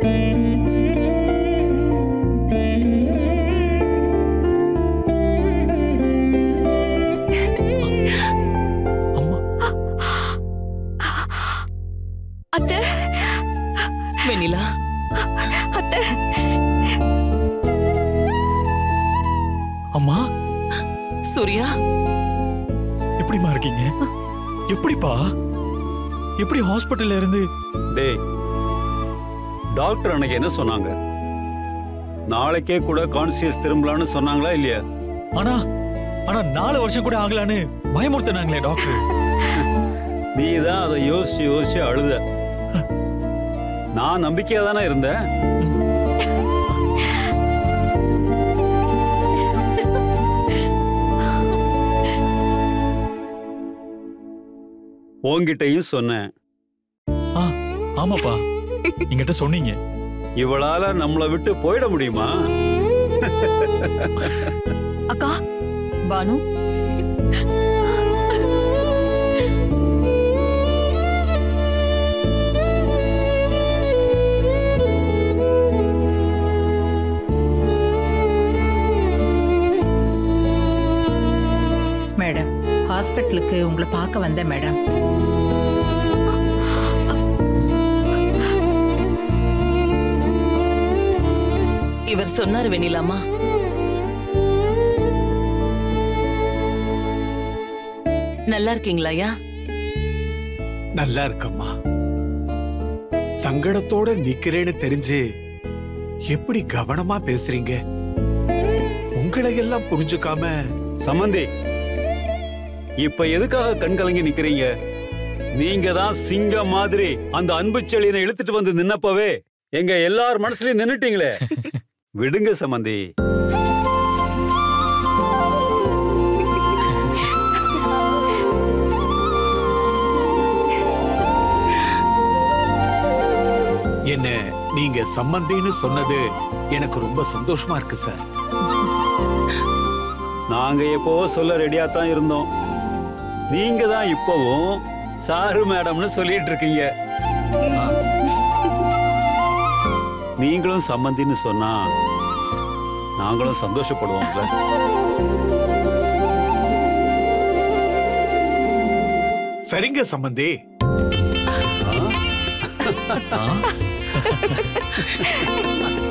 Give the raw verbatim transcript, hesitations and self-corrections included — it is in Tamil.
அத்தை வெண்ணிலா, அத்தை அம்மா சூர்யா எப்படிமா இருக்கீங்க? எப்படிப்பா? எப்படி ஹாஸ்பிட்டல்ல இருந்து? டேய், டாக்டர் அன்னைக்கு என்ன சொன்னாங்க? நாளைக்கே கூட கான்சியஸ் திரும்பலான்னு சொன்னாங்களா இல்லையா? ஆனா ஆனா நாலு வருஷம் கூட ஆகலான்னு பயமுறுத்தினாங்களே டாக்டர். நீ தான் அதை யோசிச்சு யோசிச்சு அழுத. நான் நம்பிக்கையா தானே இருந்தேன். உன்கிட்டயும் சொன்னேன். ஆமாப்பா, என்கிட்ட சொன்னீங்க. இவளால நம்மளை விட்டு போயிட முடியுமா? அக்கா, பானு மேடம், ஹாஸ்பிட்டலுக்கு உங்களை பார்க்க வந்தேன் மேடம். இவர் சொன்னார் வெண்ணிலாமா. நல்லா இருக்கீங்களாயா? நல்லா இருக்கம்மா. சங்கடத்தோட நிக்கிறேன்னு தெரிஞ்சு எப்படி கவனமா பேசுறீங்க. உங்களை எல்லாம் புரிஞ்சுக்காம. சம்பந்தி, இப்ப எதுக்காக கண் கலங்கி நிக்கிறீங்க? நீங்க தான் சிங்கம் மாதிரி அந்த அன்பு செழியனை இழுத்துட்டு வந்து நின்னப்பவே எங்க எல்லார் மனசுலயும் நின்னுட்டீங்களே. விடுங்க சம்பந்தி. என்ன நீங்க சம்பந்தின்னு சொன்னது எனக்கு ரொம்ப சந்தோஷமா இருக்கு சார். நாங்க எப்பவோ சொல்ல ரெடியா தான் இருந்தோம். நீங்க தான் இப்பவும் சாரு மேடம்னு சொல்லிட்டு இருக்கீங்க. நீங்களும் சம்பந்தின்னு சொன்னா நாங்களும் சந்தோஷப்படுவோம்ல. சரிங்க சம்பந்தி. ஆ